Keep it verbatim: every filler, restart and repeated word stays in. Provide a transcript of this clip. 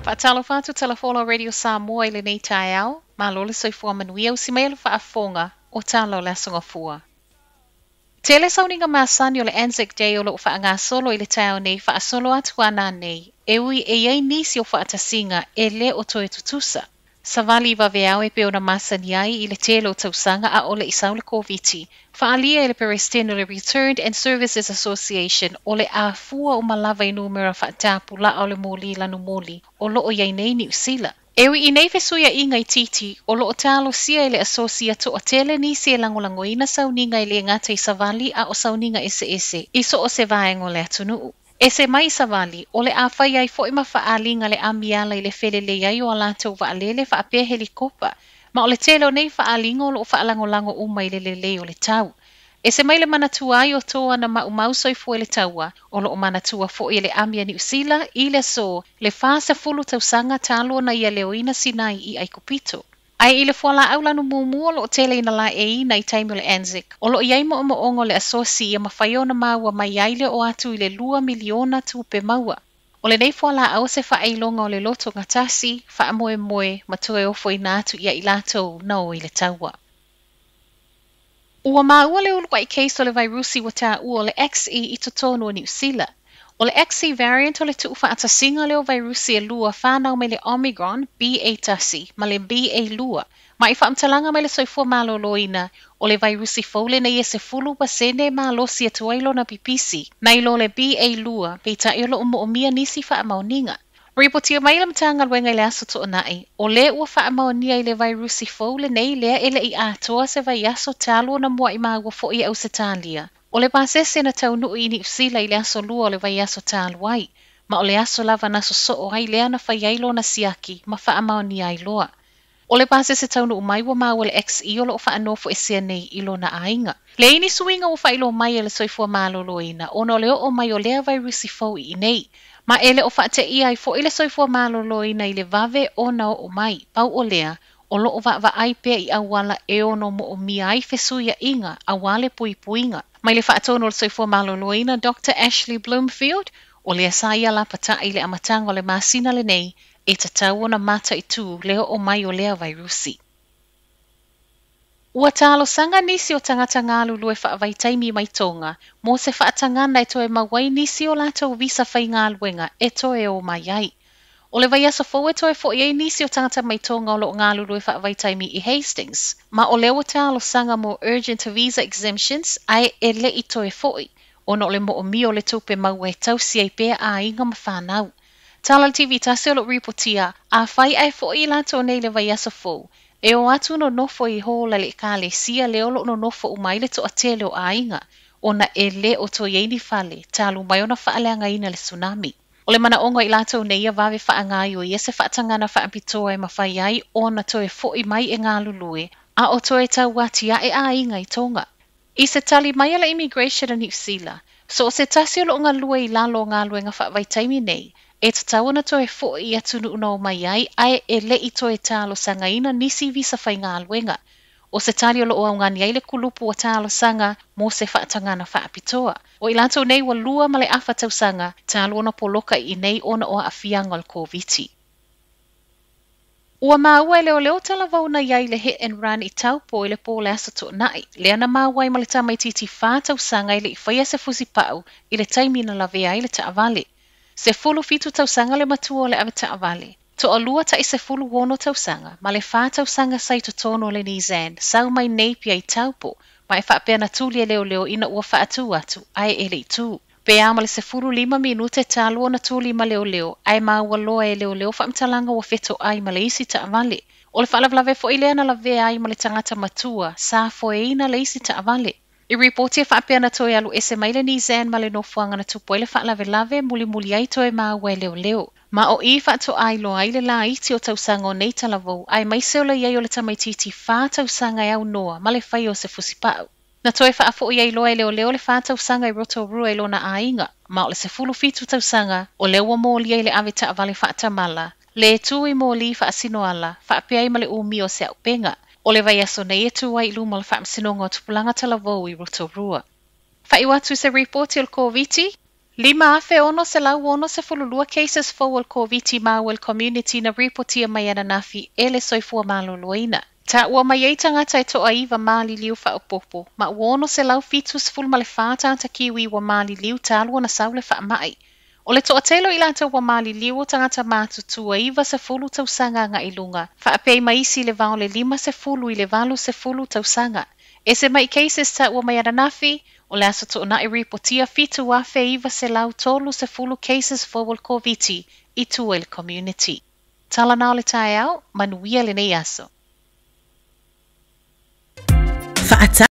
Whaatalo whātu Telefono Radio Samoa i le nei tae au, ma lole soifua manuia o si mai le whaafonga o talo le asonga fua. Tele sauninga maasani o le Anzac Day o lo whaanga solo i le tau nei whaasolo atu ana nei, e ui e iei nisi o whaatasinga e le o toe tutusa. Savali i waweau e peona masani ai i le telo tausanga a ole i saule koviti, whaalia i le peresteno le Returned and Services Association o le a fua o malava i numera whaatapu la o le moli lanu moli o lo o iei nei ni usila. Ewi i nei fesuia i ngai titi o lo o talo sia i le asosia to o tele nisi e langolangoina sauninga i le ngata i Savali a o sauninga ese ese i so o se vaengo le atunuu. E se mai Savali, o le a whai ai fo ima whaalinga le amiala i le whelele iai o alatou waalele whaapea helikopa, ma o le telo nei whaalinga o lo o whaalangolango uma i le lele o le tau. E se mai le manatua ai o toa na maumau soifua le taua, o lo o manatua fo i le amia ni usila i le so, le whaasa fulu tausanga talo na ia leoina sinai i Aikupito. Ai i le fuala au lanu mumu o lo o tele ina la e ina i taimi le Anzac, o lo iai mo o ongo le asosi ia mawhaiona maua mai aile o atu i le lua miliona tupe maua. O le nei fuala au se whaeilonga o le loto ngatasi, wha moe moe, matoe ofo i nātu ia i latou na o i le taua. Ua maua le ulua i case o le vairusi wa tā ua o le X E i totono o New Zealand. O le X E variant o le tuufa atasinga leo vairusi e lua whanau me le Omicron B A tasi ma le B A lua. Ma i whaamtalanga me le soifua maloloina o le vairusi faule na ia se fulu pasene ma losi atuailo na pipisi na ilo le B A lua pe ta ilo umo o mia nisi wha amauninga. Ripotia mai le mtanga lwenga i le aso to nai, o le ua wha amaunia i le vairusi faule nei lea ele i atoa se vai aso talo na mua i maua fo i au se talia. O le pasese na taunu i ni usila i le aso lua o le vai aso talu ai, ma o le aso lava naso so o ai lea na whaiailo na siaki ma wha amaunia i loa. O le pasese taunu umai wa maua le X E o lo wha anofo e sea nei ilo na ainga. Le ini suinga o whailo mai e le soifua maloloina, o no leo o mai o lea vairusi fau i nei. Ma ele o whaate ia i fo ile soifua maloloina i le vave o nao o mai, pau o lea, o lo o wa wa ai pea i awala e ono mo o mia ai fesuia inga, awale pui puinga. Mai le whaatono le soifua maloloina, Doctor Ashley Bloomfield, o le asaia la pata i le amatanga o le masina le nei, e tatau ona mata i tū leo o mai o lea vairusi. Ua talo sanga nisi o tangata ngālu lue whaavaitaimi mai tonga, mo se whaatangana e toe mawai nisi o latou visa whai ngāluenga e toe o mai ai. O le vai aso fau e toe fo i nisi o tangata mai tonga o lo ngālu lue whaavaitaimi i Hastings, ma o leo talo sanga mo urgent visa exemptions ai e le i toe foi, o no le mo o mi o le tupe mau e tausi ai pea a inga ma whanau. Tala T V tase o lo ripotia, a whai ai fo i lato nei le vai aso fau, e o atu no nofo i hola le kale sia leo lo no nofo umaile to atele o ainga, o na e le o to yeini fale, talu mai o na whaaleanga ina le tsunami. O le mana onga i lato nei a vave whaangai o i ese whaatangana whaapitoa e mawhai ai o na toe fo i mai e ngā lulue, a o toe tau wati a e ainga i tonga. I se tali mai ala immigration a New Zealand, so o se tasi o lo ngā lue i lalo ngā lue ngā whaavaitaimi nei, e tatau na toe fo i atunu una o mai ai, ai e le i toe talo sanga ina nisi visa whai ngā luenga. O se tali o lo o ngani ai le kulupu o talo sanga mo se whaatangana whaapitoa. O i lanto nei wa lua ma le awhatau sanga, talo ona poloka i nei ona o awhianga le koviti. Ua maua e leo leo tala vauna iai le hit and run i taupo i le pōle asa to nai. Lea na maua i ma le tamaititi whātau sanga i le i whaia se fusi pau i le taimina la vea i le taavale. Se fulu fitu tausanga le matua o le ave taavale. To o lua ta i se fulu wono tausanga, ma le whā tausanga sai to tono le nizan, sau mai neipia i taupo, ma e whaapea na tūli e leo leo ina ua whaatu atu, ai e le i tū. Pea ma le se fulu lima minute tālu o na tūli ma leo leo, ai ma ua loa e leo leo whaamtalanga wa feto ai ma le isi taavale. O le whaalavlave fo i lea na la vea ai ma le tangata matua, sa fo e ina le isi taavale. I reporti e whaapea na toi alu ese mai le nizan ma le nofuanga na tupo i le whaalave lave muli muli ai toi ma ua e leo leo. Ma o i whaato ai lo ai le la iti o tausanga o nei talavou, ai mai seo le iei o le tamaititi whā tausanga e au noa ma le whai o se fusipau. Na toi whaafo i ai loa e leo leo le whā tausanga i roto rua i lo na ainga, ma o le se fulu fitu tausanga o leo wa mōli ai le ave taavale whaatamala, le tu i mōli whaasino ala, whaapea i ma le umi o se au penga. O le vai aso nei e tu ai luma le whaamsinonga o tupulanga talavou i roto rua. Whai watu se reporti o le koviti, Lima afe ono se lau ono se fululua cases fo wal COVID ma wal community na reportia mai ana nafi ele soifua maluluina. Ta ua mai ei tangata e toa iwa mali liu fa opopo, ma uono se lau fitu se fulu male fata ta kiwi wa mali liu talua na saule fa mai. O le toa telo ila ta wa mali liu o tangata matu tua iwa se fulu tau sanga nga ilunga, fa apei maisi le vao le lima se fulu i le valo se fulu tau sanga. E se mai cases ta ua mai ana nafi, o le asa toa na i reportia fitu afe iwa se lau tolu se fulu cases fo wal COVID i tua il community. Tala na o le tae au, manuia le nei aso.